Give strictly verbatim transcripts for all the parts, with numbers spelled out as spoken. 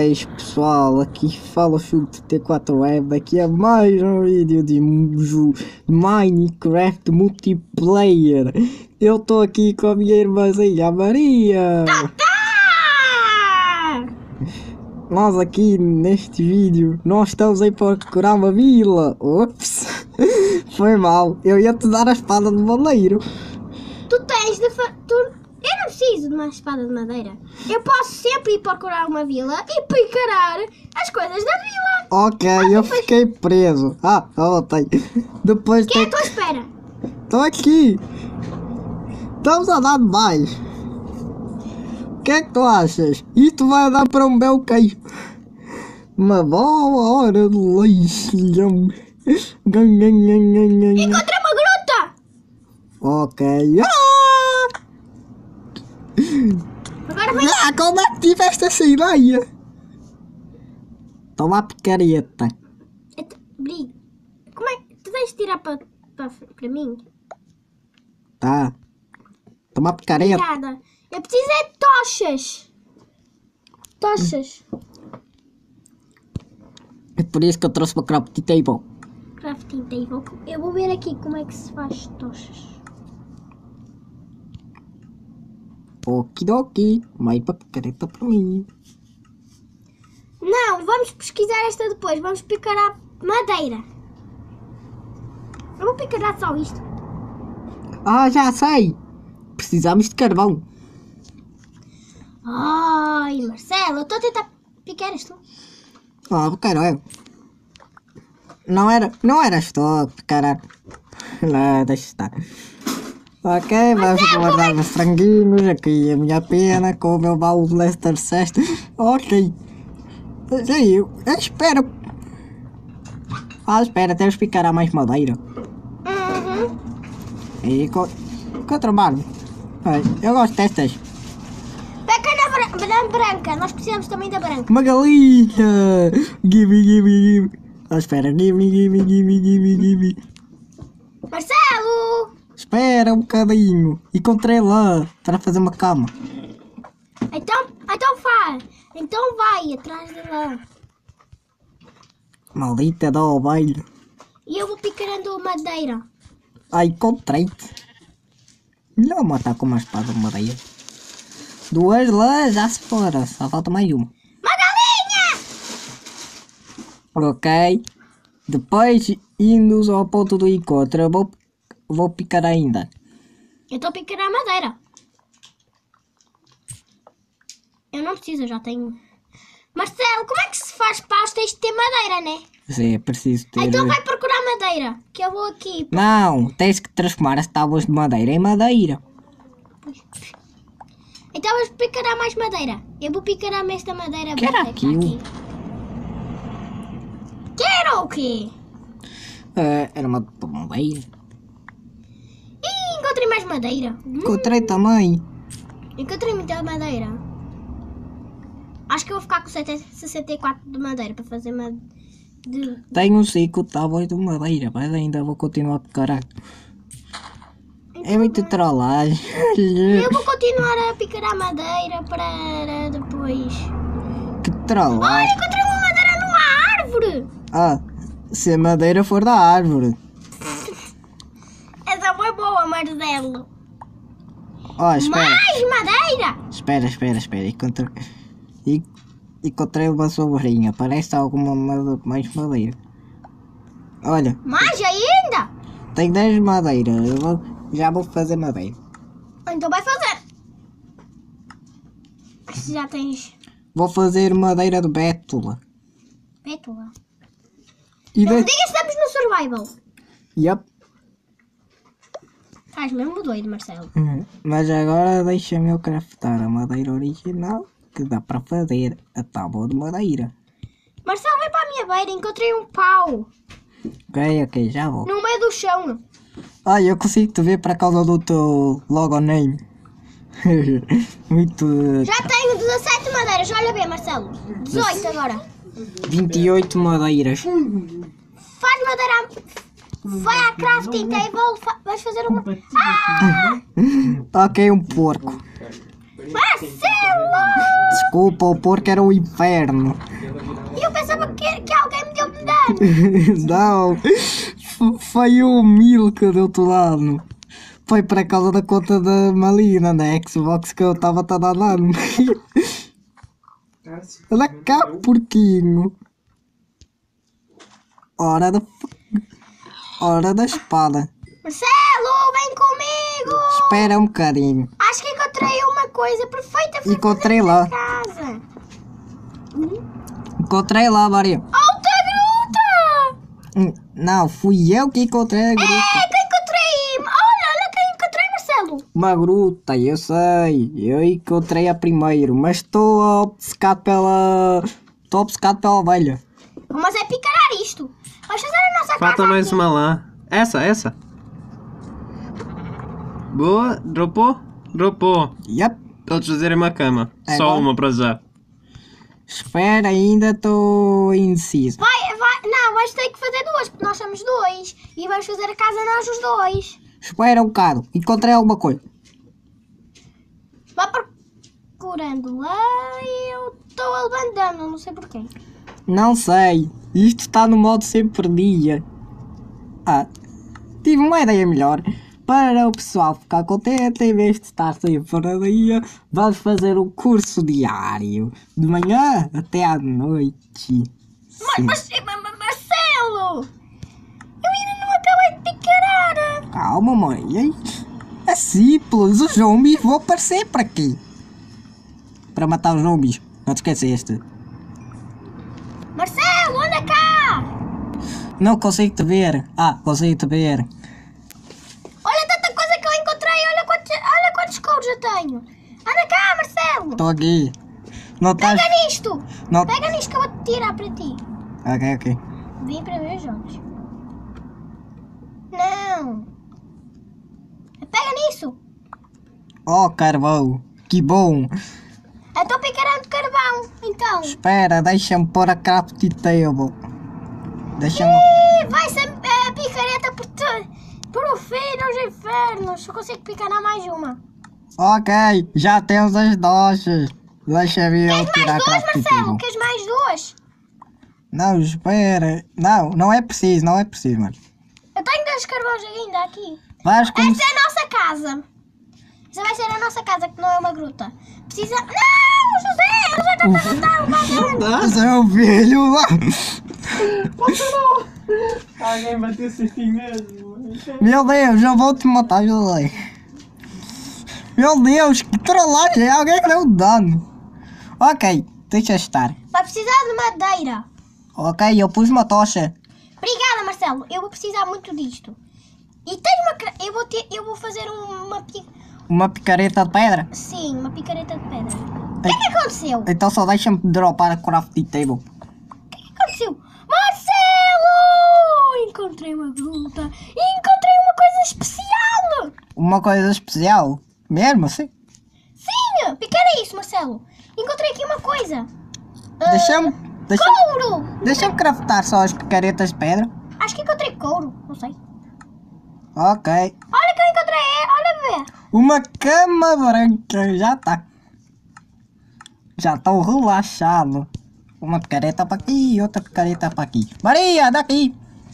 Boas pessoal, aqui fala o Chugo de T quatro Web, daqui a mais um vídeo de Minecraft Multiplayer. Eu estou aqui com a minha irmãzinha, a Maria. Nós aqui neste vídeo, nós estamos aí para procurar uma vila. Ops, foi mal, eu ia te dar a espada de madeiro. Tu tens de fa... tu... Eu não preciso de uma espada de madeira. Eu posso sempre ir procurar uma vila e picarar as coisas da vila. Ok, ah, eu depois... fiquei preso. Ah, voltei. Depois Quem é tem... a tua espera? Estou aqui. Estamos a dar mais. O que é que tu achas? Isto vai dar para um belo queijo. Uma boa hora de leilhão. Encontrei uma gruta! Ok. Ah! Agora vem... Ah, como é que tiveste essa ideia? Toma a picareta. Bri, como é que tu tens de tirar para pa, para mim? Tá. Toma a picareta. Obrigada. Eu preciso é de tochas. Tochas. É por isso que eu trouxe para o crafting table. Crafting table. Eu vou ver aqui como é que se faz tochas. Okidoki, mais para picareta para mim. Não, vamos pesquisar esta depois. Vamos picarar madeira. Eu vou picarar só isto. Ah, já sei. Precisamos de carvão. Ai, Marcelo, eu estou a tentar picar isto. Ah, caralho. Não era, não eras tu a picarar. Não, deixa estar. Ok, vamos guardar os franguinhos, aqui a minha pena, com o meu baú de Lester Sexto. Ok. Aí, eu espero. Ah, espera, temos que picar a mais madeira. Uhum. E com, com o trabalho. Eu gosto destas. Peca na, bran na branca, nós precisamos também da branca. Uma galinha! Gimme, gimme, gimme. Ah, espera, gimme, gimme, gimme, gimme, gimme. Marcelo! Espera um bocadinho. Encontrei lá para fazer uma cama. Então, então faz. Então vai atrás de lá. Maldita da ovelha. E eu vou picarando madeira. Ah, encontrei-te. Não matar com uma espada de madeira. Duas lá, já se fora. Só falta mais uma. Uma galinha! Ok. Depois, indo ao ponto do encontro, eu vou, vou picar ainda. Eu estou a picar a madeira. Eu não preciso, eu já tenho. Marcelo, como é que se faz paus? Tens de ter madeira, né? Sim, é preciso ter... Então vai procurar madeira, que eu vou aqui. Não, tens que transformar as tábuas de madeira em madeira. Então vamos picar mais madeira. Eu vou picar esta madeira. Que era aqui? aquilo? Que era o quê? Uh, era uma madeira. Ih, encontrei mais madeira. Encontrei hum. também. Encontrei muita madeira. Acho que eu vou ficar com sessenta e quatro de madeira para fazer uma... De... Tenho cinco tábuas de madeira, mas ainda vou continuar a picar. Então, é muito trollagem. Eu vou continuar a picar a madeira para depois. Que trollagem. Olha, encontrei uma madeira numa árvore. Ah, se a madeira for da árvore. Essa foi boa, Marcelo. Oh, espera. Mais madeira. Espera, espera, espera. Encontrei, encontrei uma sobrinha. Parece alguma mais madeira. Olha. Mais ainda? Tenho dez madeira. Eu vou, já vou fazer madeira. Então vai fazer. Se já tens... Vou fazer madeira de bétula. Bétula? E Não de... digas que estamos no survival. Yep. Estás mesmo doido, Marcelo. Uhum. Mas agora deixa-me eu craftar a madeira original que dá para fazer a tábua de madeira. Marcelo, vem para a minha beira. Encontrei um pau. Ok, ok, já vou. No meio do chão. Ah, eu consigo te ver por causa do teu logo name. Muito... Já tenho dezassete madeiras. Olha bem, Marcelo. dezoito agora. vinte e oito madeiras. Faz madeira. Vai à crafting table. Vais fazer uma... Ah! Ok, um porco. Marcelo! desculpa, o porco era o inferno. E eu pensava que, que alguém me deu dano. Não, f- foi o Milk do outro lado. Foi por causa da conta da Malina na Xbox que eu estava a dar dano. Olha cá, porquinho. Hora da... Hora da espada. Marcelo, vem comigo! Espera um bocadinho. Acho que encontrei uma coisa perfeita para Encontrei fazer lá. na casa. Encontrei lá, Maria. Outra gruta! Hum, Não, fui eu que encontrei a É, gruta. que encontrei! Olha, olha quem encontrei, Marcelo! Uma gruta, eu sei. Eu encontrei a primeiro, mas estou obcecado pela... Estou obcecado pela ovelha. Mas é picarar isto. Vamos fazer a nossa Falta casa mais aqui. uma lá. Essa, essa. Boa, dropou? Dropou. Yep. Todos fazerem uma cama. É Só bom. uma para já. Espera, ainda estou indeciso. Vai, vai, não, vais ter que fazer duas, porque nós somos dois. E vamos fazer a casa nós os dois. Espera um bocado, encontrei alguma coisa. Vai procurando lá e eu estou a levar dano, não sei porquê. Não sei, isto está no modo sempre dia. Ah, tive uma ideia melhor. Para o pessoal ficar contente, em vez de estar sempre a dia, vamos fazer um curso diário. De manhã até à noite. Mas, Sim. mas, mas- mas- Marcelo! Eu ainda não acabei de picarar! Calma, mãe. É simples, os zombies vão aparecer para aqui. Para matar os zombies. Não te esqueceste. Marcelo, anda cá! Não consigo te ver. Ah, consigo te ver. Olha tanta coisa que eu encontrei, olha quantos, olha quantos couros eu tenho. Anda cá, Marcelo! Estou aqui. Não estás... Pega nisto! Não... Pega nisto que eu vou te tirar para ti. Ok, ok. Vim para ver os jogos. Não! Pega nisso! Oh, carvão. Que bom. Eu estou picarando carvão, então. Espera, deixa-me pôr a crafting table. Deixa-me... Ih, vai ser a picareta por, tu, por o fim nos infernos. Só consigo picarar mais uma. Ok, já temos as doces. Deixa-me eu Queres tirar a mais duas, crafting Marcelo? table. Queres mais duas? Não, espera. Não, não é preciso, não é preciso, mano. Eu tenho dois carvões ainda aqui. Vais com... Esta é a nossa casa. Esta vai ser a nossa casa, que não é uma gruta. Precisa... Não, José! José está a matar o bagulho. Seu filho lá. Alguém bateu-se assim mesmo. Meu Deus, eu vou te matar, José. Meu Deus, que trollagem. Alguém que deu dano. Ok, deixa estar. Vai precisar de madeira. Ok, eu pus uma tocha. Obrigada, Marcelo. Eu vou precisar muito disto. E tenho uma... cra- Eu vou, ter... eu vou fazer uma... pi- Uma picareta de pedra. Sim, uma picareta de pedra. O que é que aconteceu? O Então só deixa-me dropar a crafting table. que é que aconteceu? Marcelo! Encontrei uma gruta. E encontrei uma coisa especial. Uma coisa especial. Mesmo assim? Sim, picara isso, Marcelo. Encontrei aqui uma coisa. Ah, Deixa-me... Deixa Couro! Deixa-me craftar só as picaretas de pedra. Acho que encontrei couro. Não sei. Ok. Olha que eu encontrei. Olha ver. Uma cama branca. Já está. Já estou relaxado. Uma picareta para aqui e outra picareta para aqui. Maria, daqui.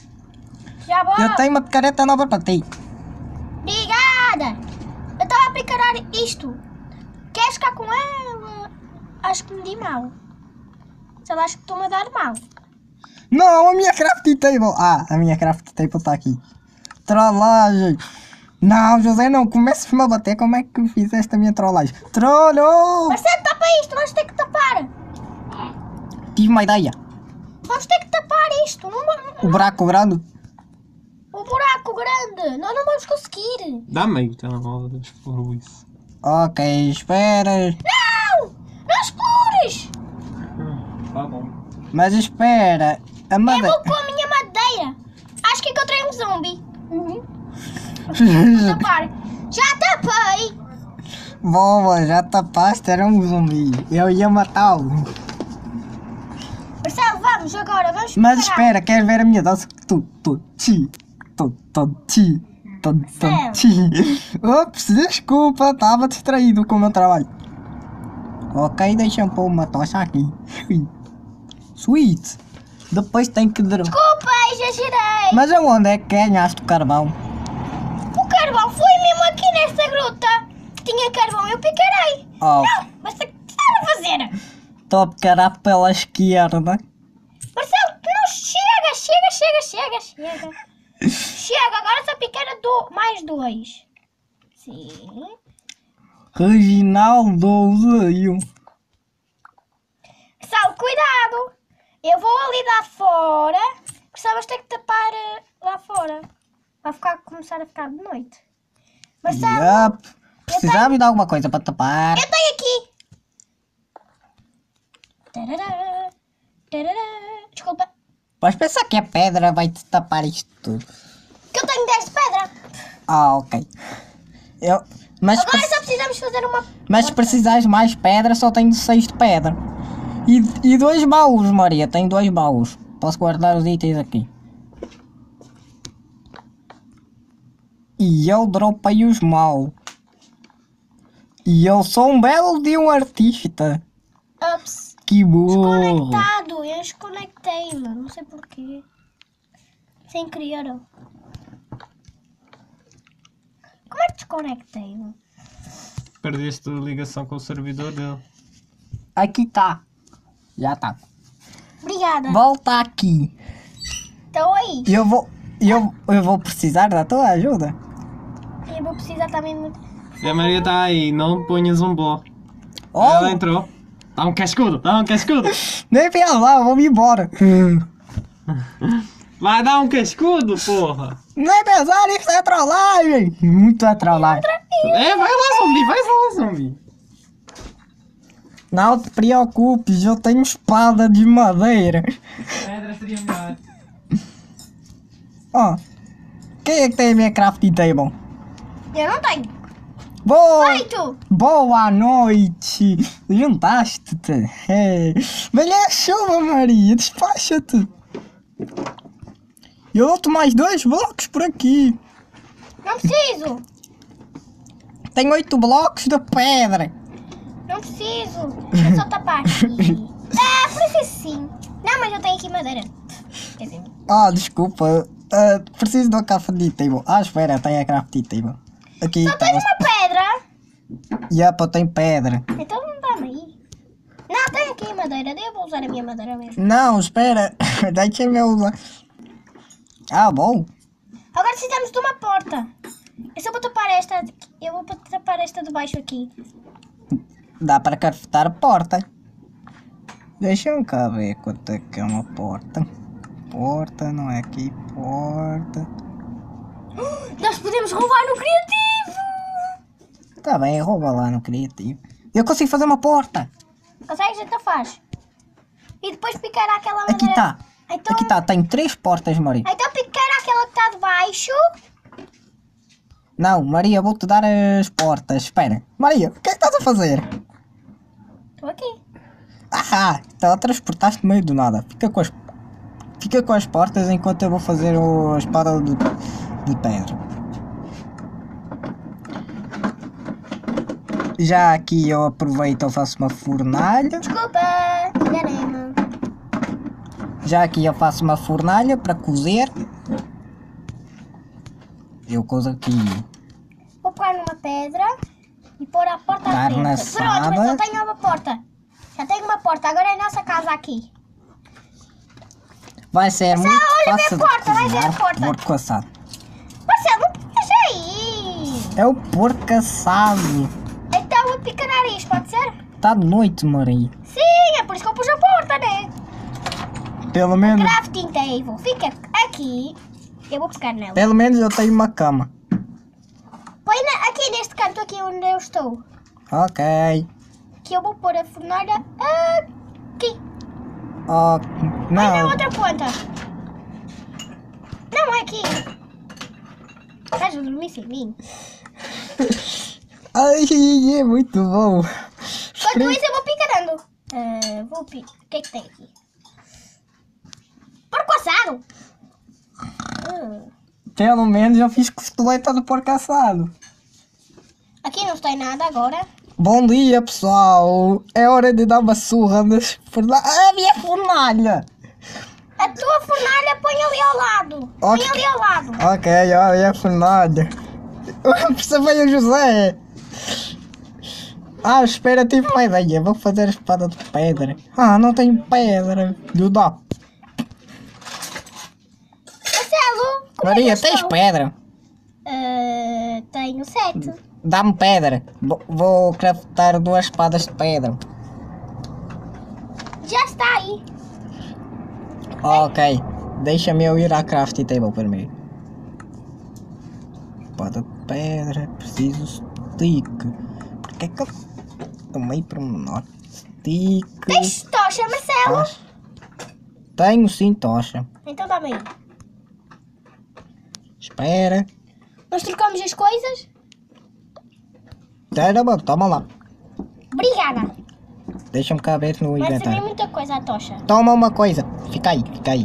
Já vou. Eu tenho uma picareta nova para ti. Obrigada. Eu estava a picarar isto. Queres ficar com ela? Acho que me di mal. Se ela acha que estou-me a dar mal. Não, a minha crafting table. Ah, a minha crafting table está aqui. Trollagem. Não, José, não. Começas-me a bater. Como é que fizeste a minha trollagem? Trollo! Marcelo, tapa isto. Vamos ter que tapar. Tive uma ideia. Vamos ter que tapar isto. Não, O buraco grande. o buraco grande. Nós não vamos conseguir. Dá-me aí o telemóvel, exploro isso. Ok, espera. Não! Não explores! Tá bom. Mas espera. A Eu madeira... vou com a minha madeira. Acho que encontrei um zombie. Uhum. Tapar. Já tapei. Boa, já tapaste, era um zumbi. Eu ia matá-lo. Marcelo, vamos agora. Vamos Mas preparar. espera, queres ver a minha dança? Tu, tu, ti, tu, tu, ti, tu, tu, ti. Ops, desculpa, estava distraído com o meu trabalho. Ok, deixa-me pôr uma tocha aqui. Sweet. Depois tem que... Desculpa, exagerei. Mas aonde é que ganhaste o carvão? O carvão foi mesmo aqui nesta gruta. Tinha carvão e eu picarei. Oh, Não, mas o que estás a fazer? estou a picarar pela esquerda. Marcelo, não chega, chega, chega, chega, chega. Chega, agora só picara do... mais dois. Sim. Reginaldo odeio. Marcelo, cuidado. Eu vou ali lá fora. Precisavas ter que tapar eh, lá fora. Vai ficar, começar a ficar de noite. Marcelo, Yup. Precisava de alguma coisa para tapar. eu tenho aqui. Tarará, tarará. Desculpa, Vais pensar que a pedra vai te tapar isto tudo. que eu tenho dez de pedra. Ah, ok. Eu... Mas, Agora preci- só precisamos fazer uma... mas se porta. precisares mais pedra, só tenho seis de pedra. E, e dois baús, Maria. Tenho dois baús. Posso guardar os itens aqui. E eu dropei os mal. E eu sou um belo de um artista. Ups. Que burro. Desconectado. Eu desconectei-me. Não sei porquê. Sem querer. Como é que desconectei-me? Perdeste a ligação com o servidor dele. Aqui tá. Já tá. Obrigada. Volta aqui. Estou aí. Eu vou... Eu, eu vou precisar da tua ajuda. Eu vou precisar também muito... E a Maria está aí, não ponhas um bloco. Oh, Ela entrou. Dá um cascudo, dá um cascudo. nem pensa lá, vou-me embora. Vai dar um cascudo, porra. Nem pensar, isso é trollagem. Muito é trollagem. É, vai lá, zumbi, vai lá, zumbi. Não te preocupes, eu tenho espada de madeira. Pedra seria melhor. Ó, quem é que tem a minha crafting table? Eu não tenho. Boa, Feito. boa noite. Juntaste-te. É. Vem a chuva, Maria, despacha-te. Eu dou-te mais dois blocos por aqui. Não preciso. Tenho oito blocos de pedra. Não preciso. É só tapar aqui. Ah, preciso sim. Não, mas eu tenho aqui madeira. Quer dizer... Ah, desculpa. Ah, preciso de uma crafting table. Ah, espera, tem a crafting table. Aqui Só está. tenho uma pedra. Yep, eu tenho pedra. Então não dá-me aí. Não, tenho aqui madeira. Eu vou usar a minha madeira mesmo. Não, espera. Deixa-me eu usar. Ah, bom. Agora precisamos de uma porta. Eu só vou tapar esta. aqui. Eu vou tapar esta de baixo aqui. Dá para craftar a porta. Deixa-me cá ver quanto é que é uma porta. Porta, não é aqui. Porta. Nós podemos roubar no criativo. Tá bem, rouba lá no criativo. Eu consigo fazer uma porta. Consegues? Então faz. E depois picar aquela madeira. Aqui está. Então, Aqui está. Tenho três portas, Maria. então picar aquela que está de baixo. Não, Maria, vou-te dar as portas. Espera. Maria, o que é que estás a fazer? Estou aqui. Ah, então transportaste no meio do nada. Fica com as, fica com as portas enquanto eu vou fazer o, a espada de, de pedra. Já aqui eu aproveito e faço uma fornalha. Desculpa, enganei-me. Já aqui eu faço uma fornalha para cozer. Eu cozo aqui. Vou pegar numa pedra e pôr a porta à Carne frente. assada. Pronto, mas eu tenho uma porta. Já tenho uma porta. Agora é a nossa casa aqui. Vai ser muito olha a minha fácil de porta, vai ver a cozinhar porta. porco assado. Marcelo, não piques aí. É o porco assado. Então vou picar isto, pode ser? Está de noite, Maria. Sim, é por isso que eu pus a porta, né? Pelo menos, Crafting table. Fica aqui. Eu vou pegar nela. pelo menos eu tenho uma cama. Põe na- aqui neste canto, aqui onde eu estou. Ok. Que eu vou pôr a fornalha aqui. Oh, Põe na não. outra ponta. Não, é aqui. Estás a dormir sem mim? Ai, é muito bom. Enquanto isso eu vou picarando. Ah, vou picar. O que é que tem aqui? Porco assado. Ah, Pelo menos eu fiz costeleta do porco assado. aqui não tem nada agora. Bom dia, pessoal. É hora de dar uma surra nas fornalhas. Ah, a minha fornalha! A tua fornalha põe ali ao lado. Põe Ok. ali ao lado. Ok, olha a minha fornalha. Percebei o José. Ah, espera, tive uma ideia. Vou fazer a espada de pedra. Ah, não tenho pedra. Não dá. Marcelo, como Maria, é que eu tens estou? pedra? Ah, tenho sete. Dá-me pedra. Vou, vou craftar duas espadas de pedra. Já está aí. Ok. Deixa-me eu ir à crafting table primeiro. Espada de pedra. Preciso stick. Porquê que eu tomei por menor? Stick. Tens tocha, Marcelo? Tocha. Tenho sim tocha. Então dá-me aí. Espera. Nós trocamos as coisas? Caramba, toma lá. Obrigada. Deixa-me caber no Vai servir inventário. muita coisa a tocha. Toma uma coisa. Fica aí, fica aí.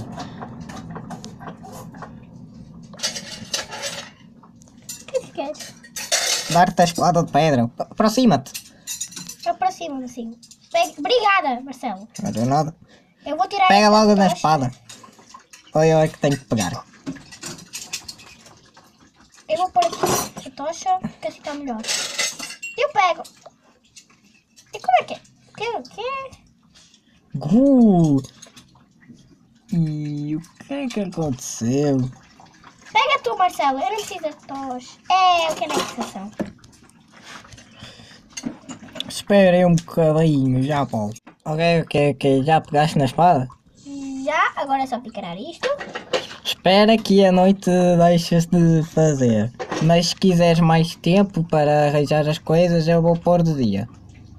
O que é que queres? Dar-te a espada de pedra. Aproxima-te. É para cima, assim. Pega- Obrigada, Marcelo. Não deu nada. Eu vou tirar Pega esta logo na tocha. espada. Ou eu é que tenho que pegar. Eu vou pôr aqui a tocha, que assim está melhor. Eu pego. E como é que é? O que é? O que é? Uh. E o que é que aconteceu? Pega tu, Marcelo. Eu não preciso de tocha. É, o que é negociação. Espera aí um bocadinho, já volto. Ok, ok, ok. Já pegaste na espada? Já, agora é só picar isto. Espera que a noite deixas de fazer. Mas se quiseres mais tempo para arranjar as coisas, eu vou pôr de dia.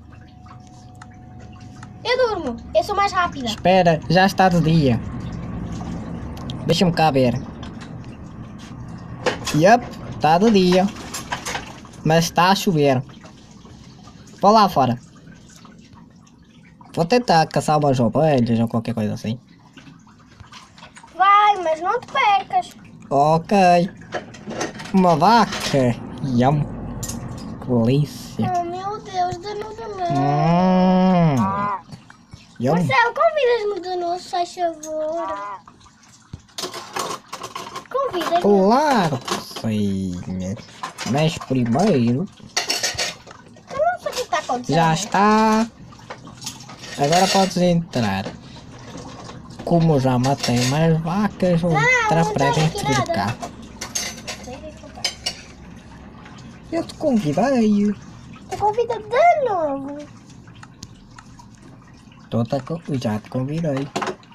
Eu durmo. Eu sou mais rápida. Espera, já está de dia. Deixa-me cá ver. Yup, está de dia. Mas está a chover. Vou lá fora. Vou tentar caçar umas ovelhas ou qualquer coisa assim. Vai, mas não te percas. Ok. Uma vaca. Yum. Que delícia. Oh, meu Deus, de novo não. Hum. Yum. Marcelo, convidas-me de novo, se faz favor. Convidas-me. Claro que sim. Mas primeiro Eu não sei o que está acontecendo. já está. Agora podes entrar. Como eu já matei mais vacas, vou entrar não para tem dentro aqui de nada. cá. Eu te convidei. Te convida de novo. Tô te co- já te convidei.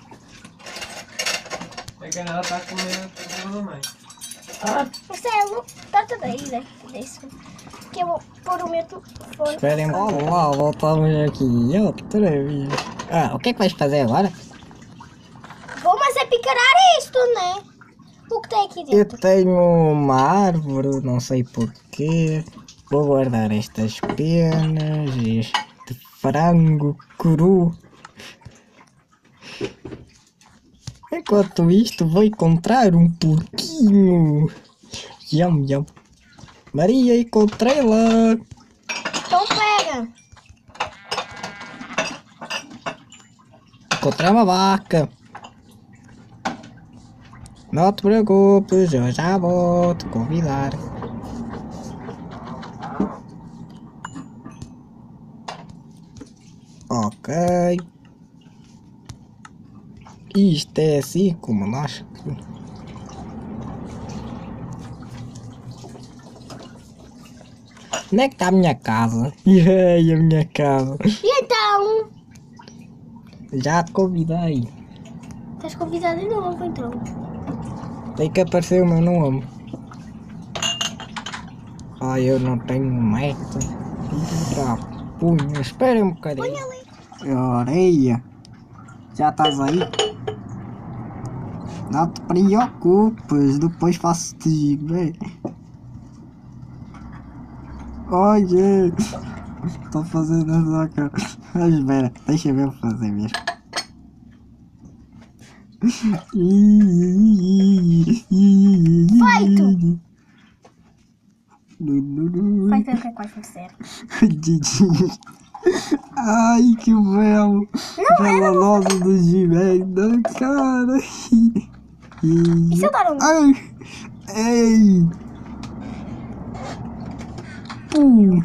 É que ela está a comer a da mãe. Marcelo, trata daí, né? Desse. Que eu vou pôr o meu telefone. Esperem, olá, voltamos aqui outra vez. Ah, o que é que vais fazer agora? Vou mas é picarar isto, né? O que tem aqui Eu dentro? tenho uma árvore, não sei porquê. Vou guardar estas penas, este frango cru. Enquanto isto, vou encontrar um porquinho. Yum, yum. Maria, encontrei-la. Então pega. Encontrei uma vaca. Não te preocupes, eu já vou te convidar. Ok. Isto é assim como nós. Onde é que está a minha casa? E aí, a minha casa. E então? Já te convidei. Estás convidado de novo, então. Tem que aparecer o meu nome. Ah, eu não tenho meta. Já punha. Espera um bocadinho. Põe ali. Oreia. Já estás aí? Não te preocupes, depois faço-te bem. Olha, estou fazendo essa cara. Mas espera, deixa eu fazer mesmo. Feito. Vai ver o que é que vai acontecer. Ai, que belo. Não, Bela loja do Gmail, cara. E se eu dar um... Ai, ei. Pum.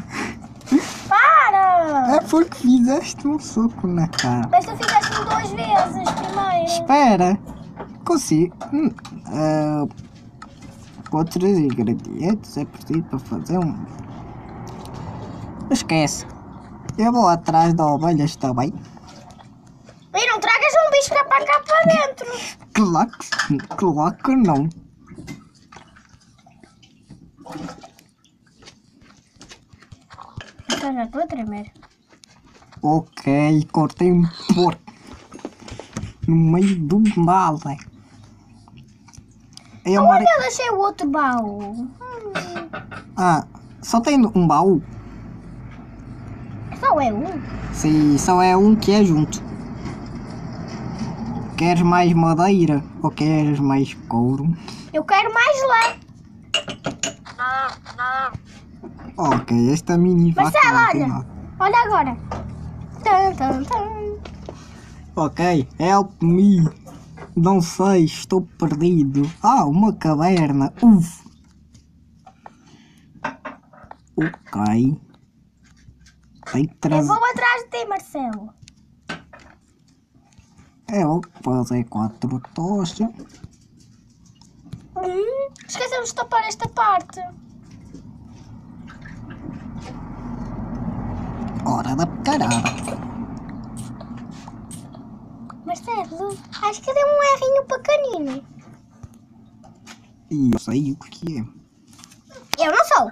Para! É porque fizeste um soco na cara. Mas tu fizeste duas vezes primeiro. Espera. Consigo. Hum, uh, outros ingredientes é preciso para fazer um... Esquece. Eu vou atrás da ovelhas também. E não tragas um bicho cá para cá para dentro. Claro que, claro que não. Então já estou a tremer. Ok, cortei um porco no meio do mal. Eu Onde mare... eu deixei o outro baú? Hum, Ah, só tem um baú? só é um? Sim, só é um que é junto. Queres mais madeira ou queres mais couro? Eu quero mais lá. Ok, esta mini vaca Marcelo, não tem olha. nada. Olha agora. Tum, tum, tum. Ok, help me. Não sei, estou perdido. Ah, uma caverna. Uf. Ok. Tem que Eu trazer. vou atrás de ti, Marcelo. É, vou fazer quatro tochas. Hum, esquecemos de tapar esta parte. Hora da carada. Marcelo, acho que deu um errinho pequenino. E eu sei o que é. Eu não sou.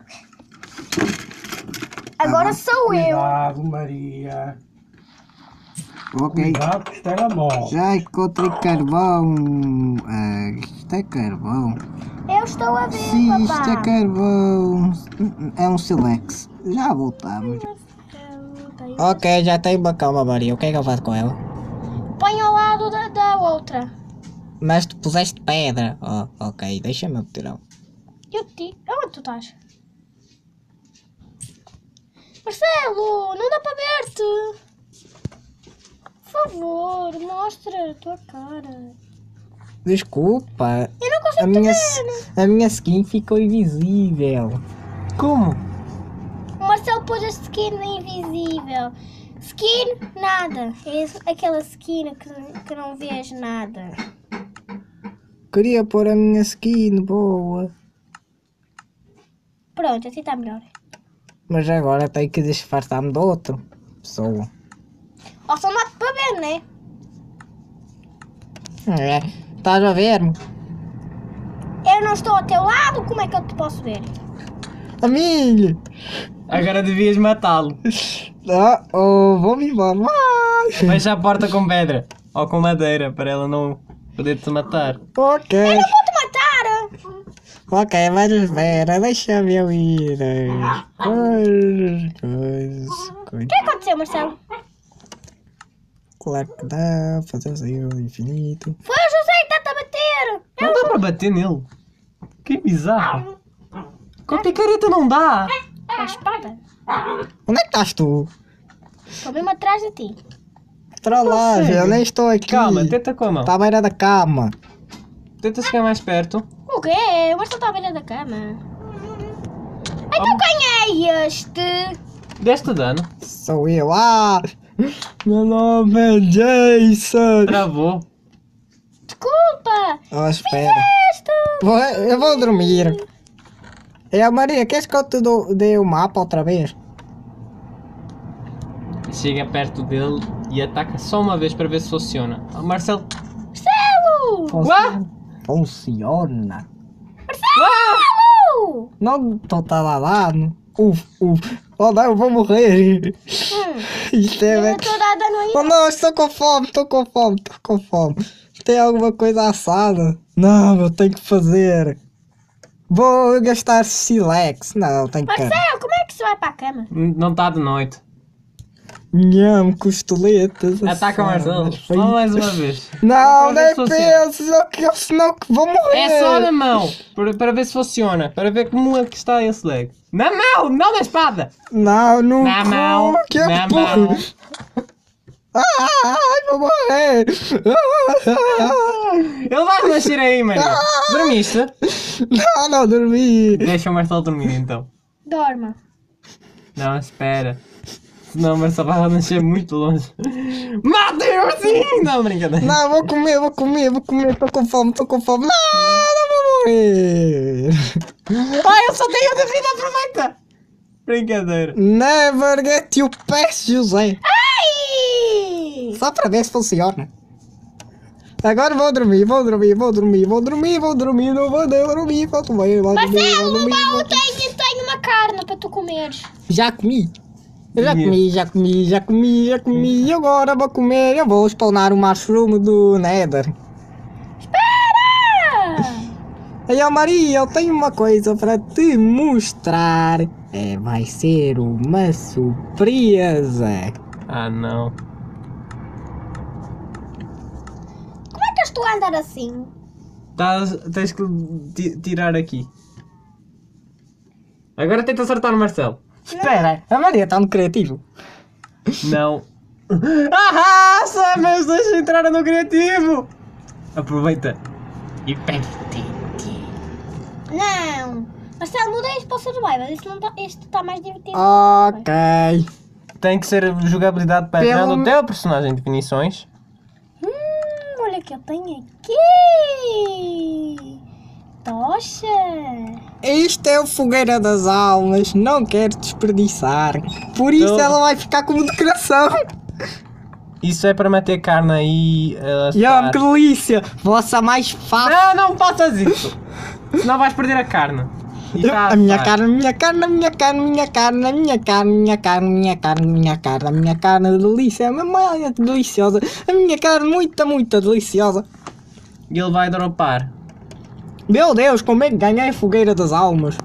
Agora Ah, sou eu. Cuidado, Maria. Ok. Cuidado que isto era mole. Já encontrei carvão. Ah, isto é carvão. Eu estou a ver, Sim, isto é papá. carvão. É um silex. Já voltamos. Ok, já tenho uma calma, Maria. O que é que eu faço com ela? Põe ao lado da, da outra. Mas tu puseste pedra. Oh, ok, deixa-me tirar. Eu te... Onde tu estás? Marcelo, não dá para ver-te. Por favor, mostra a tua cara. Desculpa. Eu não consigo A te minha, ver. a minha skin ficou invisível. Como? O Marcelo pôs a skin invisível. Skin, nada. É isso- aquela skin que, que não vês nada. Queria pôr a minha skin boa. Pronto, assim está melhor. Mas agora tenho que disfarçar-me de outra pessoa. Ou só não dá para ver, né? É, estás a ver-me? Eu não estou ao teu lado, como é que eu te posso ver? Amigo! Agora devias matá-lo. Ah, oh, vou-me embora. Vai. Fecha a porta com pedra. Ou com madeira, para ela não poder te matar. Ok. Eu não vou te matar! Ok, mas espera, deixa-me eu ir. Coisas, coisas, O coisas. que aconteceu, Marcelo? Claro que dá, fazer assim o infinito. Foi o José que está-te a bater! Não dá para bater nele. Que bizarro. Com a picareta não dá. A espada? Onde é que estás tu? Estou mesmo atrás de ti. Trollagem, Consegue. eu nem estou aqui. Calma, tenta com a mão. Está à beira da cama. Tenta chegar mais perto. O quê? O Marcelo está à beira da cama. Então quem é este? Deste dano. Sou eu. Ah! Meu nome é Jason. Travou. Desculpa! Oh, espera. Este! Vou, eu vou dormir. É, Maria, queres que eu te dou- dê o mapa outra vez? Chega perto dele e ataca só uma vez para ver se funciona. Oh, Marcelo. Marcelo! Funciona. Funciona. Marcelo! Não estou a dar dano. Uf, uf. Oh não, eu vou morrer. Hum, Isto eu é... não estou a dar dano aí. Oh não, estou com fome, estou com fome, estou com fome. Tem alguma coisa assada? Não, eu tenho que fazer. Vou gastar silex. Não, tenho que... Marcelo, como é que se vai para a cama? Não está de noite. Nham, costeletas. Ataca o Marcelo. assadas, foi- Só mais uma vez. Não, Para ver nem se funciona. penso, que eu senão que vou morrer. É só na mão. Para, para ver se funciona. Para ver como é que está esse leg. Na mão, não na espada. Não, não. Na mão, Que é na porra? mão. Ai, vou morrer. Ele vai nascer aí, Maria. Dormiste? Não, não dormi. Deixa o Marcelo dormir então. Dorma. Não, espera. Senão o Marcelo vai nascer muito longe. Matem-o assim! Não, brincadeira. Não, vou comer, vou comer, vou comer. Tô com fome, tô com fome. Não, não vou morrer. Ai, eu só tenho de vida, aproveita! Brincadeira. Never get you past, José. Ai! Só para ver se funciona. Agora vou dormir, vou dormir, vou dormir, vou dormir, vou dormir, não vou dormir, vou dormir, vou dormir, vou Marcelo, dormir. no vou baú dormir. tenho, tenho uma carne para tu comeres. Já comi. Eu já Yeah. comi, já comi, já comi, já comi. E agora vou comer, eu vou spawnar o mushroom do Nether. Espera! Aí, ó Maria, eu tenho uma coisa para te mostrar. É, vai ser uma surpresa. Ah, não. Como é que eu estou a andar assim? Tás, tens que ti- tirar aqui. Agora tenta acertar no Marcelo. Espera, a Maria está no criativo. Não. Ah, só meus dois entraram no criativo. Aproveita. E pega-te. Não! Marcelo, muda isto para o survival. Este está este tá mais divertido. Ok. Tem que ser jogabilidade para Pelo- do teu personagem definições. Hum, olha o que eu tenho aqui! Tocha! Isto é o Fogueira das Almas, não quero desperdiçar. Por isso Então- ela vai ficar como decoração. Isso é para meter carne aí. a E ó, assar. que delícia! Vossa mais fácil. Não, não faças isso. Senão vais perder a carne. E tá A minha assar. carne, a minha carne, a minha carne, a minha carne, a minha carne, a minha carne, a minha carne, a minha carne, a minha carne, delícia, a minha deliciosa, a minha carne, muita, muito deliciosa. E ele vai dropar. Meu Deus, como é que ganhei a Fogueira das Almas?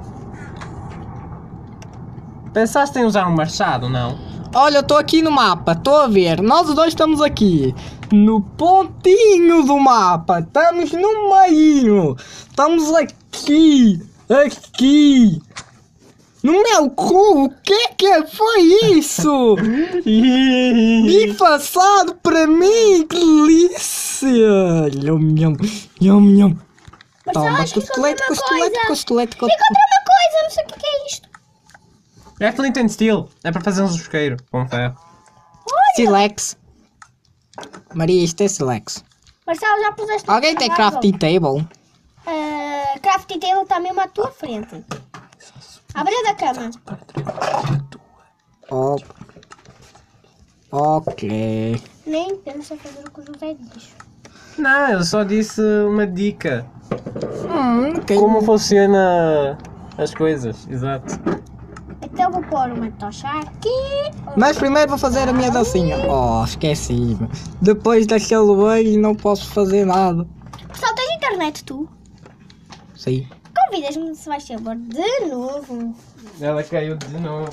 Pensaste em usar um machado, não? Olha, estou aqui no mapa, estou a ver, nós dois estamos aqui, no pontinho do mapa, estamos no meio, estamos aqui, aqui, no meu cu, o que que foi isso? Bife assado para mim, que delícia! Nham, nham, nham, nham. Marcelo, Toma, acho que encontrei costelete, uma costelete, coisa. costelete, Encontrei uma coisa, não sei o que é isto. É Flint and Steel. É para fazer um isqueiro com ferro. Silex. Maria, isto é Silex. Marcelo, já puseste no Alguém tem survival? crafting table? Uh, crafting table está mesmo à tua frente. Abre a da cama. Oh. Ok. Nem pensa fazer o que o José diz. Não, eu só disse uma dica. Hum, ok. Como funciona as coisas, exato. Então vou pôr uma tocha aqui. Mas primeiro vou fazer a minha dancinha. Oh, esqueci-me. Depois daquele beijo não posso fazer nada. Pessoal, tens internet tu? Sim. Convidas-me se vais saber de novo. Ela caiu de novo.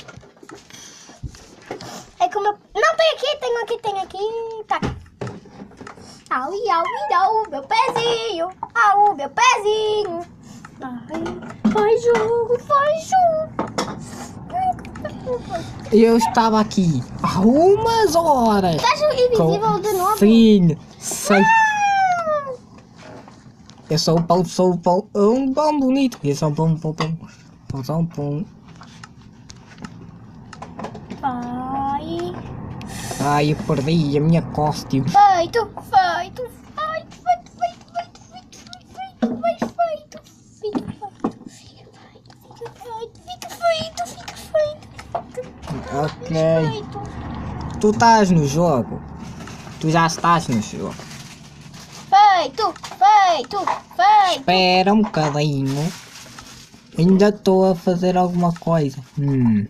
É como eu... Não, tem aqui, tenho aqui, tenho aqui. Tá. Au, au, au, meu pezinho. Au, meu pezinho. Ai, faz jogo, faz jogo. Eu estava aqui há umas horas. Estás invisível de novo? Sim, sei. Eu sou o pão, sou o pão, um pão bonito. Eu sou um pão, pão, pão. Eu sou um pão. Vai. Ai, eu perdi a minha costume. Feito, feito, feito, feito, feito, feito, feito, feito, feito, feito, feito, feito, feito, feito, feito, Ok. feito. Tu estás no jogo. Tu já estás no jogo. Feito, feito, feito. Espera um bocadinho. Ainda estou a fazer alguma coisa. Hum.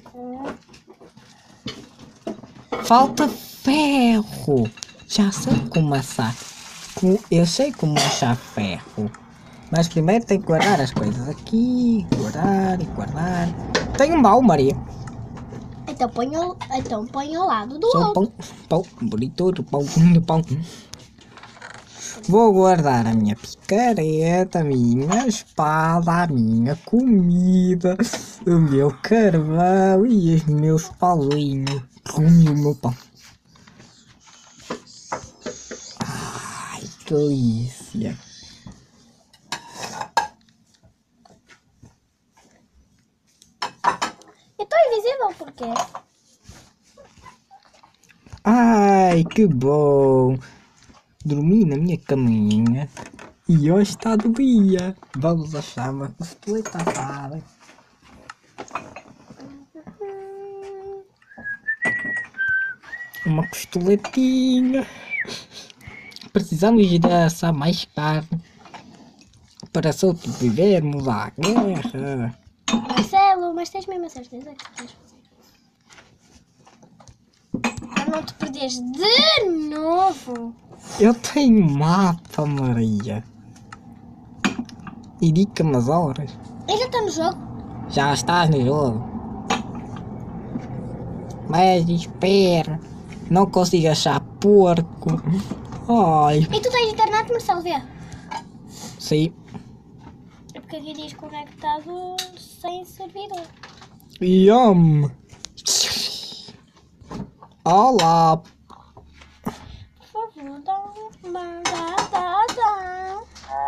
Falta ferro. Já sei como assar. Co- Eu sei como achar ferro. Mas primeiro tenho que guardar as coisas aqui. Guardar e guardar. Tenho um baú, Maria. Então põe ao, então põe ao lado do Só outro. pão, pão, bonito, pão, pão. Vou guardar a minha picareta, a minha espada, a minha comida, o meu carvão e os meus pauzinhos. Comi o meu pão. Ai, que delícia. Eu tô invisível por quê? Ai, que bom. Dormi na minha caminha e hoje está do dia. Vamos achar uma costeleta assada. Uma costeletinha. Precisamos de assar mais carne para sobrevivermos à guerra. Marcelo, mas tens mesmo a certeza que queres fazer? Para não te perderes de novo. Eu tenho mapa, Maria. Indica-me as horas. Ele já está no jogo? Já estás no jogo. Mas espera. Não consigo achar porco. Ai, E tu tens internet, Marcelo, vê? sim. É porque aqui diz conectado sem servidor. Yum. Olá. Por favor, dá, dá, dá, dá.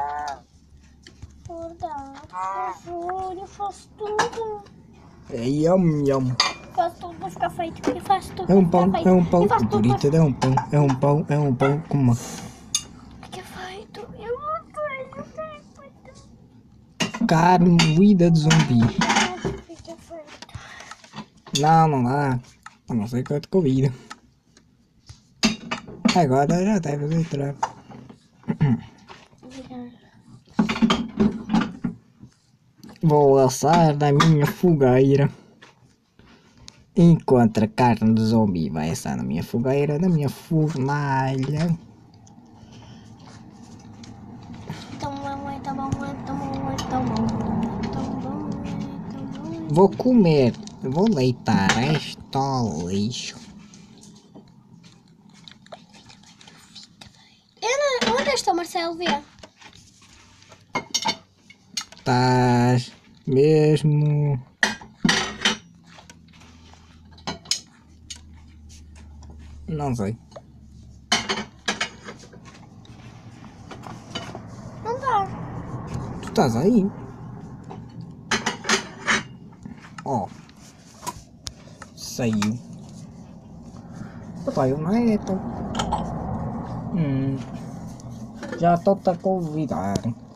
Por dar, por favor, eu faço tudo. É yum, yum. Faço tudo para ficar feito. Eu faço tudo É um para pão, ficar feito. é um pão. Eu faço tudo Bonito, é um pão, é um pão, é um pão com uma para ficar feito. Eu não tenho, eu tenho feito. carne moída de zumbi. Fica feito. Não, não dá. A não ser que eu te convido. Agora já deves entrar. Vou assar na minha fogueira. Enquanto a carne de zumbi vai assar na minha fogueira, na minha fornalha. Tão bom, é tão bom, é tão bom, é tão bom. Tão bom, é tão bom. Vou comer, vou deitar isto ao lixo. Eu não, onde estou, Marcelo? Vê. Estás mesmo... Não sei. Não dá. Tu estás aí? Ó. Oh. Saiu. Papai, o neto. Hum. Já estou-te a convidar.